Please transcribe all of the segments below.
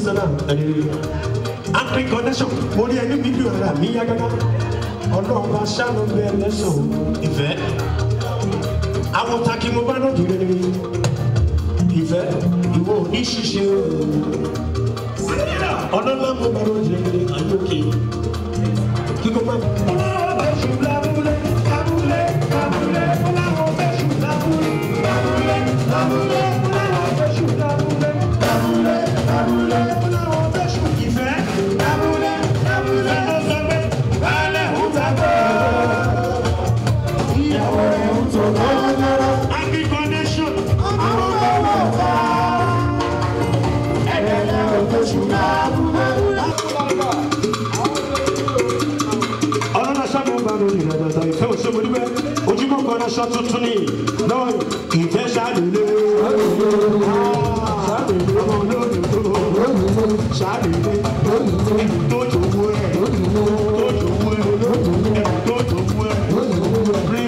Jerusalem. African connection. Mo ní ẹni bíbí ọ̀la mi yá gágá. Ọlọ́run bá ṣàánú bẹ́ẹ̀ lẹ́sàn-án ìfẹ́. Àwọn takí mo bá lọ́dún rẹ̀ ni. Ìfẹ́ ìwọ ò ní ṣíṣe o. Ọlọ́lá mo bá lọ́dún rẹ̀ ni àyókè. Kíkọ́ máa bọ̀. Ọlọ́run bá ṣù lábúlé, lábúlé, lábúlé. Ọlọ́run bá ṣù lábúlé, lábúlé, lábúlé. Ọlọ́run bá ṣù lábúlé, lábúlé, lábúlé. Ọlọ́run bá ṣù ìfẹ́. Lábúlé, lábúlé. Ó sọ pé balẹ̀ ń tàgbọ́. Ìyàwó rẹ̀ ń tó lọ́wọ́. Happy connection. Àwọn ọmọ ọ̀tá. Ẹ̀rẹ̀lẹ̀ ò tó ṣù lábúlé. Ìfẹ́ òṣèlú níbẹ̀ ojúmọ́ kan náà ṣọ́ tuntun ní náà ìfẹ́ ṣáàlélé ọmọ olóòdò ṣáàlélé tó jòwó ẹ̀ tó jòwó ẹ̀ tó jòwó ẹ̀ rí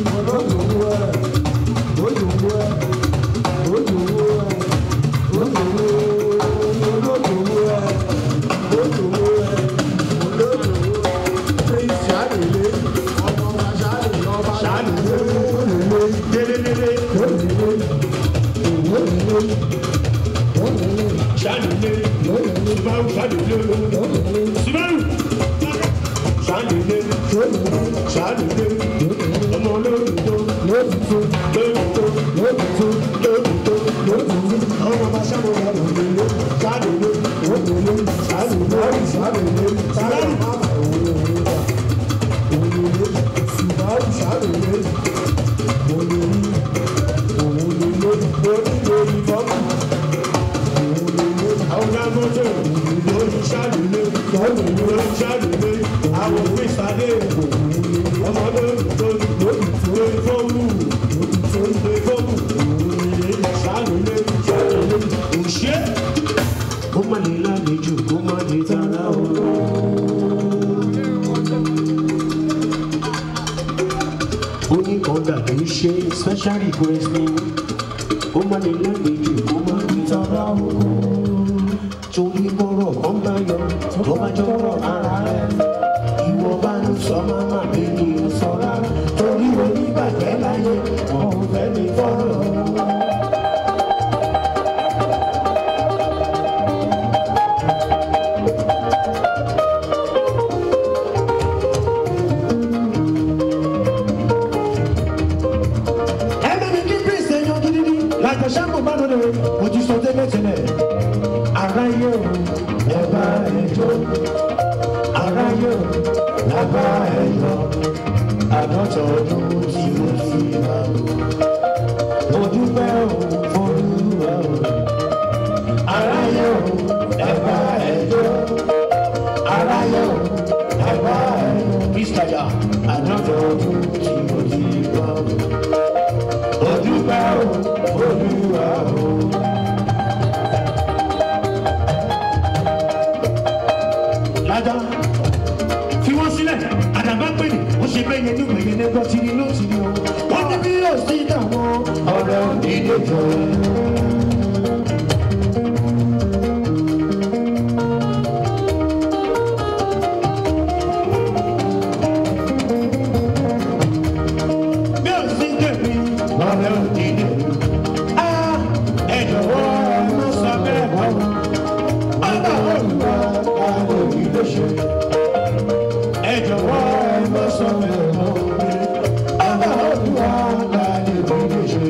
special request ni ó máa ní lálejò ó máa ní tọ́ra o torí bọ́rọ̀ kan bá yọ tó bá jọrọ̀ ara rẹ̀ ìwọ bá ń sọ máma bèbí ń sọra torí oníbàjẹ́ láyé ọ̀hún fẹ́ mi fọ́rọ̀. Laja, fi wọ́n sílẹ̀, àdàbà pè ní, ó ṣe bẹ́ẹ̀ yẹn nígbà yẹn lẹ́gbọ́n tí ni ló ti ní o. Wọ́n ní bí yóò sí ìdààmú ọ̀rẹ́ òdìdè jọ. Bí ó sì tẹ̀lé ọ̀rẹ́ òdìdè. Ẹ jọ̀wọ́ ẹ má sọ bẹ́ẹ̀ bọ́. Ọba olùwà àwọn òdìdè ṣe. Ẹ jọ̀wọ́ ẹ má sọ bẹ́ẹ̀ bọ́. Ọba olùwà àwọn òdìdè ṣe.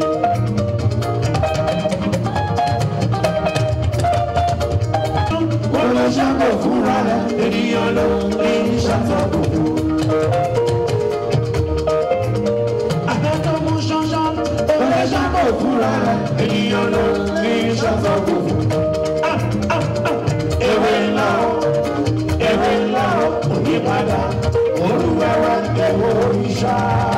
Wọ́n lọ ṣàbọ̀ fúnra rẹ̀, ènìyàn ló ń ṣàtọ̀kù. Àtẹ̀tọ̀ mú ṣánṣán, wọ́n lọ ṣàbọ̀ fúnra rẹ̀, ènìyàn ló ń ṣàtọ̀kù. Ewé ńlá òní padà, olúwẹ̀wẹ̀ ẹ̀wọ̀ òrìṣà.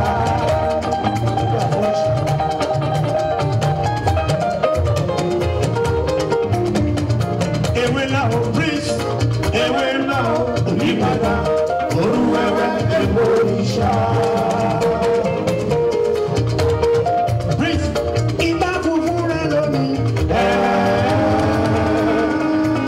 Ewé ńlá ò prince, ewé ńlá òní padà, olúwẹ̀wẹ̀ ẹ̀wọ̀ òrìṣà. Prince, ìgbà funfun rẹ̀ lónìí.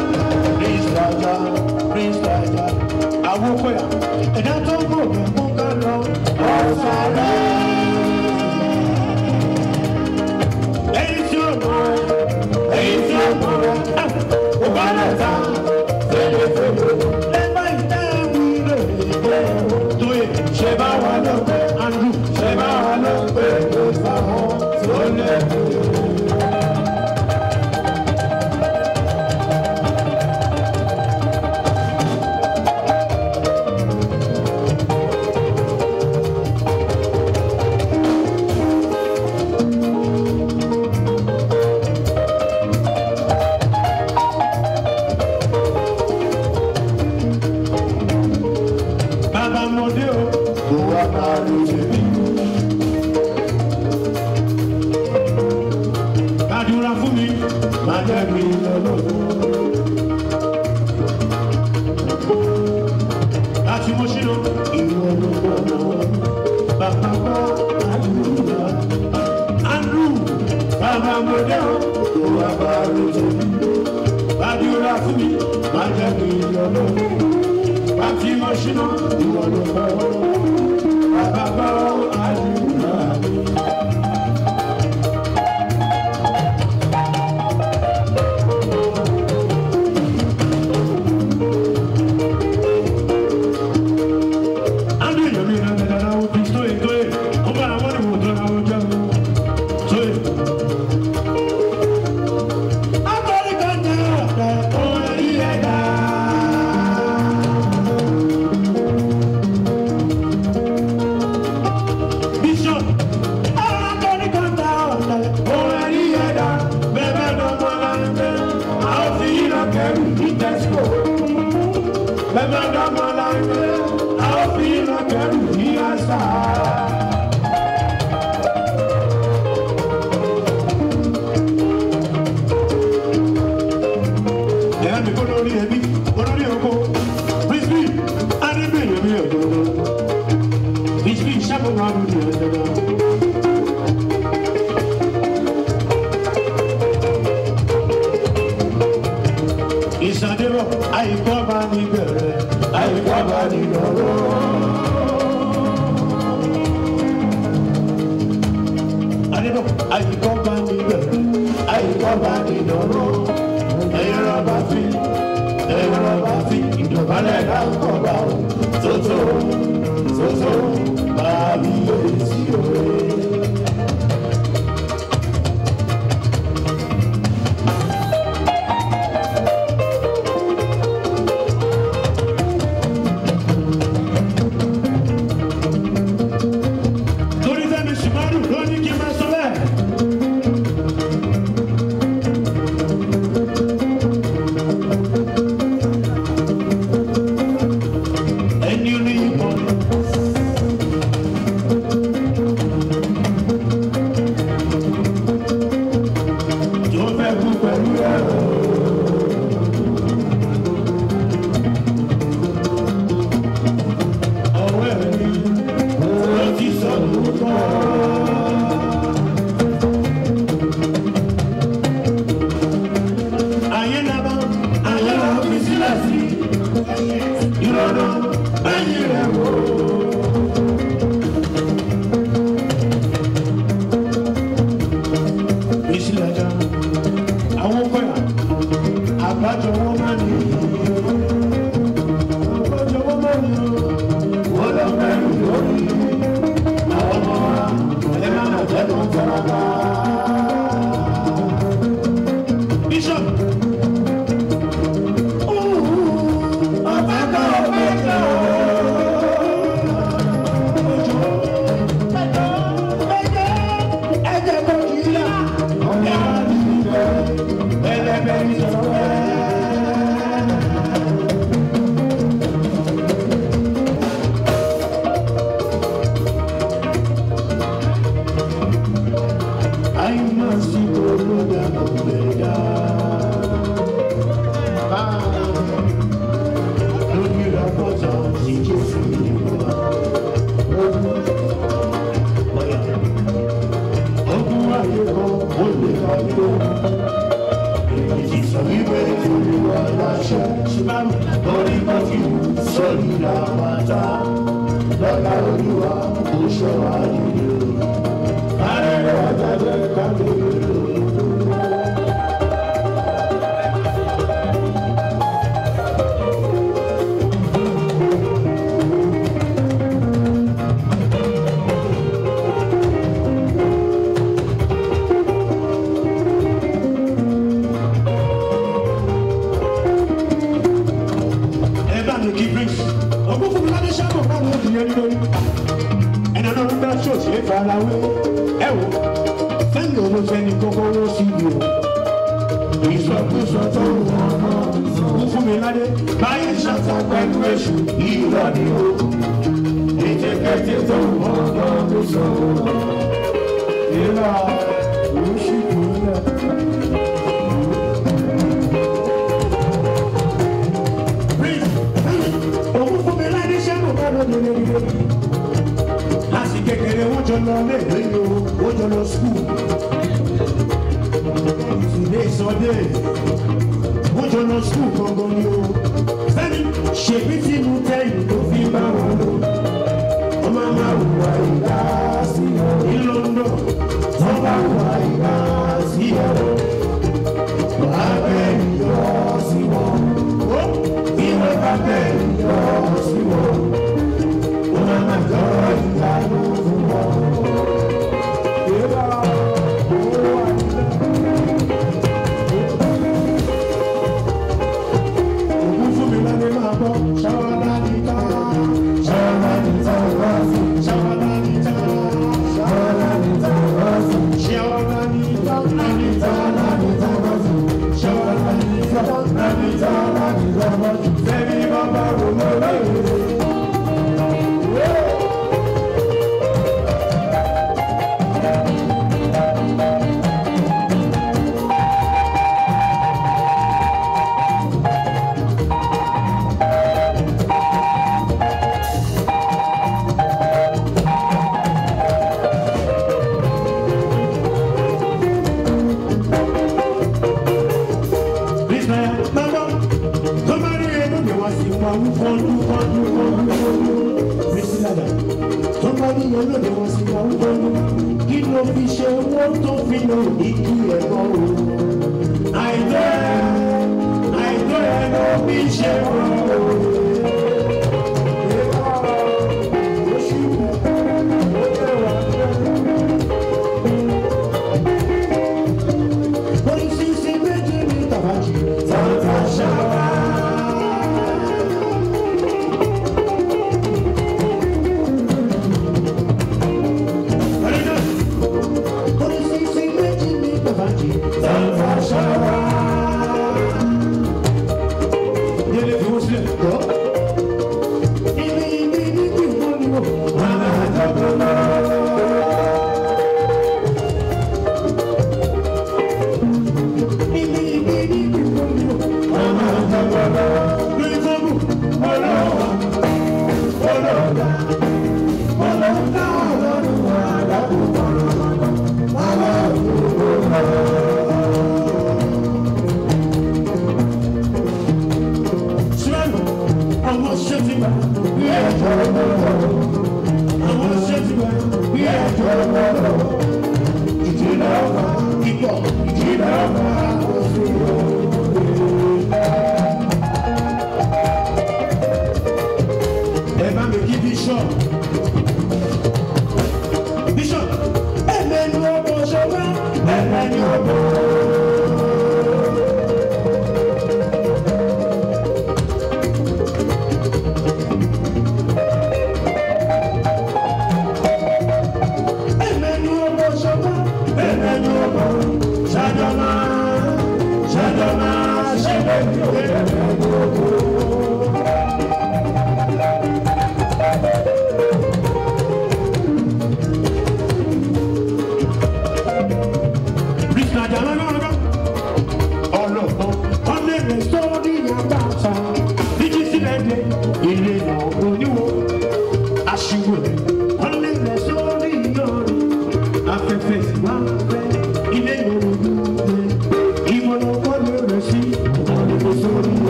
àkúsọ tó wọ́n náà. Kú fún mi ládé. Báyìí ṣàtọ̀ pẹ̀lú èṣù ìrọ̀ ni o. Ìjẹ́kẹ́tẹ́ tó wọ́n náà ló sọ. Ìlà oṣù kúrẹ́. Òun fún mi ládé ṣẹ́nu bá lọ nílé ilé. Láti kékeré wọ́n jọ lọ léèwé ni o, wọ́n jọ lọ skul. Today is your day. Wọ́n jọ lọ skul gangan ni o. Sẹ́ni ṣèbí tí mo tẹ́ ìlú tó fi bá wọn lò. Ọmọ máa wùwà ìdá sí ọ. Ní London, wọ́n bá wùwà ìdá sí ọ. Wàá bẹ̀ yọ sí wọn. Bí wọ́n bá bẹ̀ yọ sí wọn. Wọ́n máa jọ ìyá ló fún wọn. Somebody you know they want to see one one. Kí ló fi ṣe wọ́n tó fi lọ ìkí ẹ̀kọ́ o. Àìjẹ́ ẹ̀ ló fi ṣe wọ́n o. Oríṣiríṣi méjì ní tàbájì. Tàbá ṣáwá.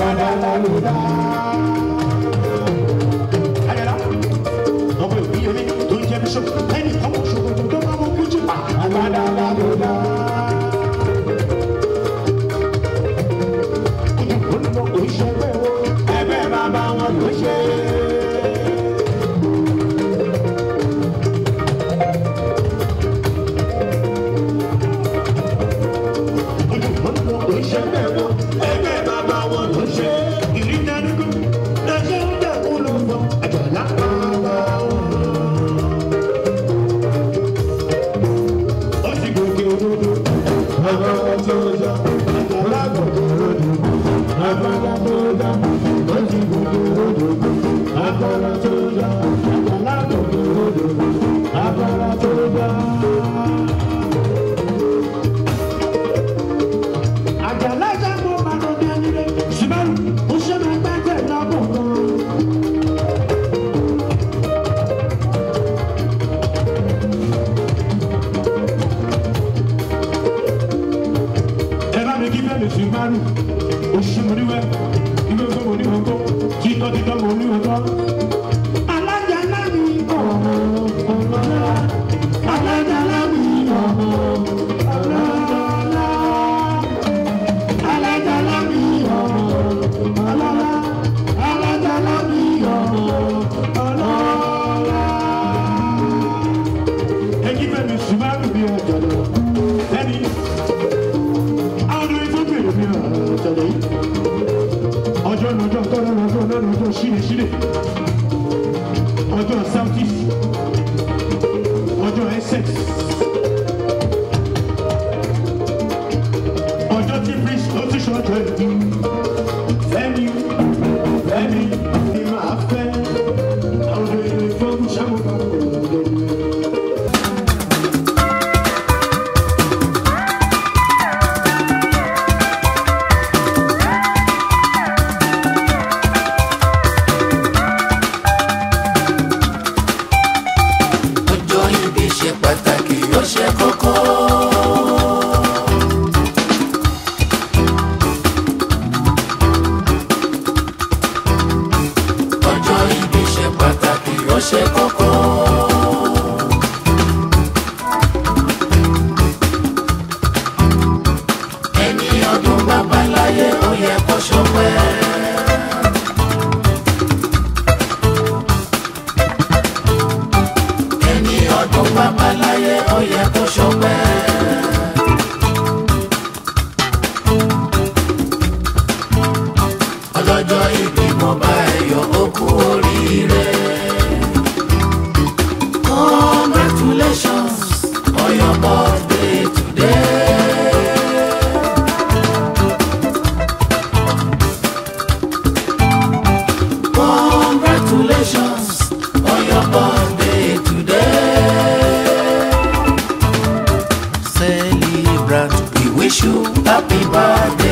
We wish you happy birthday.